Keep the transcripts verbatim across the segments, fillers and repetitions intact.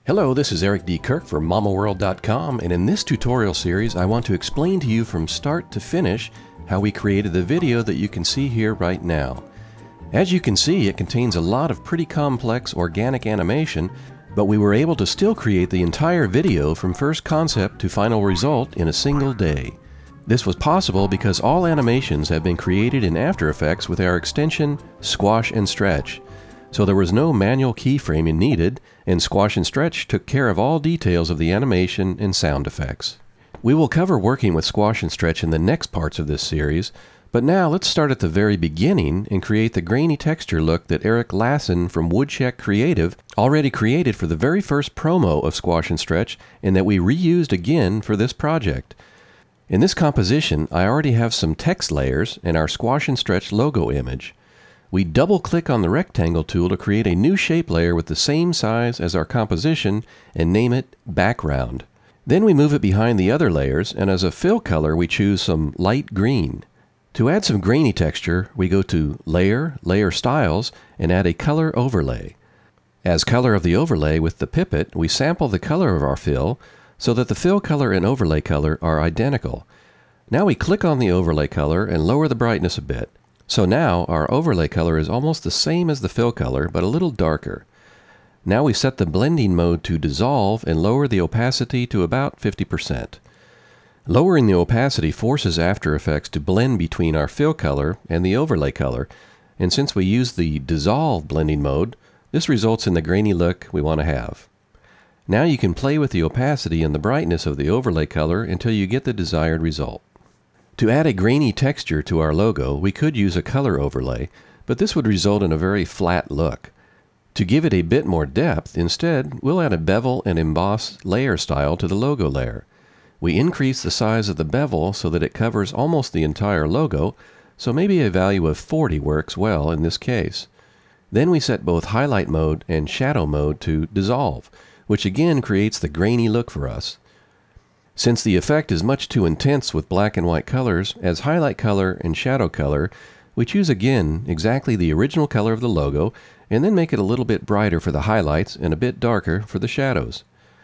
Hello, this is Eric D. Kirk for mama world dot com, and in this tutorial series I want to explain to you from start to finish how we created the video that you can see here right now. As you can see, it contains a lot of pretty complex organic animation, but we were able to still create the entire video from first concept to final result in a single day. This was possible because all animations have been created in After Effects with our extension Squash and Stretch. So there was no manual keyframing needed, and Squash and Stretch took care of all details of the animation and sound effects. We will cover working with Squash and Stretch in the next parts of this series, but now let's start at the very beginning and create the grainy texture look that Eric Lassen from WoodShack Creative already created for the very first promo of Squash and Stretch, and that we reused again for this project. In this composition, I already have some text layers and our Squash and Stretch logo image. We double-click on the rectangle tool to create a new shape layer with the same size as our composition and name it Background. Then we move it behind the other layers, and as a fill color we choose some light green. To add some grainy texture, we go to Layer, Layer Styles, and add a color overlay. As color of the overlay with the pipet, we sample the color of our fill so that the fill color and overlay color are identical. Now we click on the overlay color and lower the brightness a bit. So now our overlay color is almost the same as the fill color, but a little darker. Now we set the blending mode to dissolve and lower the opacity to about fifty percent. Lowering the opacity forces After Effects to blend between our fill color and the overlay color, and since we use the dissolve blending mode, this results in the grainy look we want to have. Now you can play with the opacity and the brightness of the overlay color until you get the desired result. To add a grainy texture to our logo, we could use a color overlay, but this would result in a very flat look. To give it a bit more depth, instead, we'll add a bevel and emboss layer style to the logo layer. We increase the size of the bevel so that it covers almost the entire logo, so maybe a value of forty works well in this case. Then we set both highlight mode and shadow mode to dissolve, which again creates the grainy look for us. Since the effect is much too intense with black and white colors, as highlight color and shadow color, we choose again exactly the original color of the logo and then make it a little bit brighter for the highlights and a bit darker for the shadows.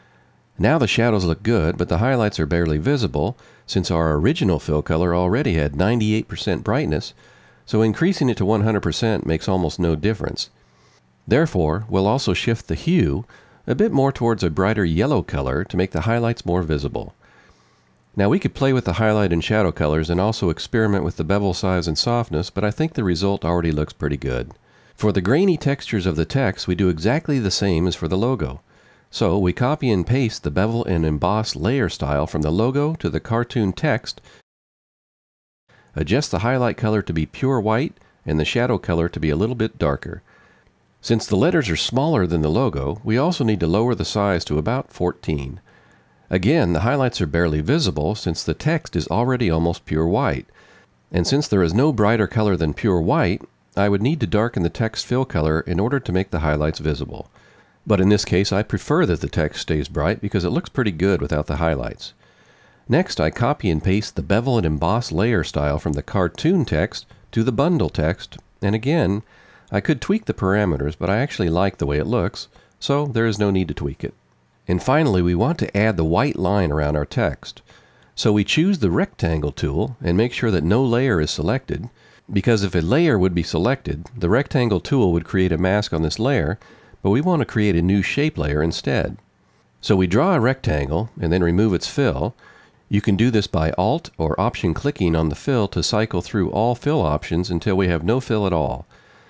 Now the shadows look good, but the highlights are barely visible since our original fill color already had ninety-eight percent brightness, so increasing it to one hundred percent makes almost no difference. Therefore, we'll also shift the hue a bit more towards a brighter yellow color to make the highlights more visible. Now we could play with the highlight and shadow colors and also experiment with the bevel size and softness, but I think the result already looks pretty good. For the grainy textures of the text, we do exactly the same as for the logo. So we copy and paste the bevel and emboss layer style from the logo to the cartoon text, adjust the highlight color to be pure white and the shadow color to be a little bit darker. Since the letters are smaller than the logo, we also need to lower the size to about fourteen. Again, the highlights are barely visible since the text is already almost pure white. And since there is no brighter color than pure white, I would need to darken the text fill color in order to make the highlights visible. But in this case, I prefer that the text stays bright because it looks pretty good without the highlights. Next, I copy and paste the bevel and emboss layer style from the cartoon text to the bundle text, and again, I could tweak the parameters, but I actually like the way it looks, so there is no need to tweak it. And finally, we want to add the white line around our text. So we choose the rectangle tool and make sure that no layer is selected, because if a layer would be selected, the rectangle tool would create a mask on this layer, but we want to create a new shape layer instead. So we draw a rectangle and then remove its fill. You can do this by Alt or Option clicking on the fill to cycle through all fill options until we have no fill at all.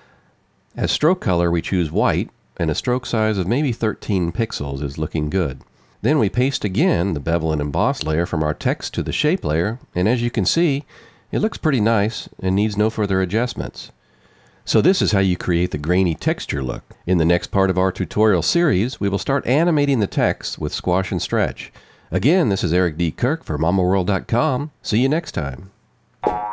As stroke color, we choose white, and a stroke size of maybe thirteen pixels is looking good. Then we paste again the bevel and emboss layer from our text to the shape layer, and as you can see, it looks pretty nice and needs no further adjustments. So this is how you create the grainy texture look. In the next part of our tutorial series, we will start animating the text with Squash and Stretch. Again, this is Eric D. Kirk for mama world dot com. See you next time.